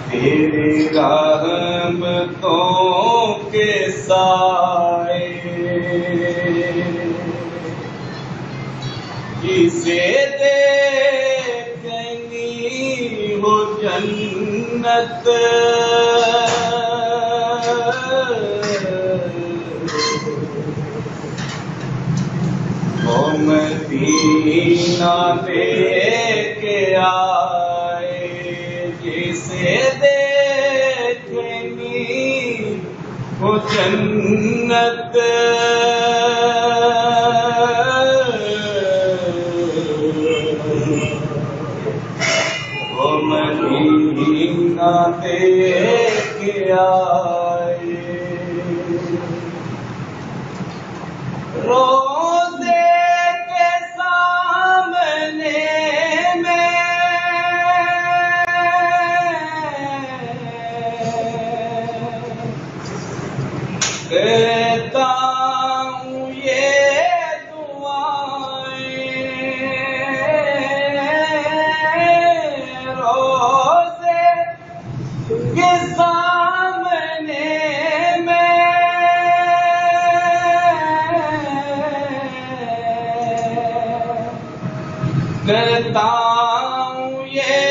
تیری رحمتوں کے سائے جسے دیکھنی ہو جنت وہ مدینہ دیکھ کے آئے جسے دیکھنی ہو جنت وہ مدینہ دیکھ کے آئے روزے کے سامنے میں دیتا ہوں یہ دعائیں روزے کے سامنے میں دیتا ہوں یہ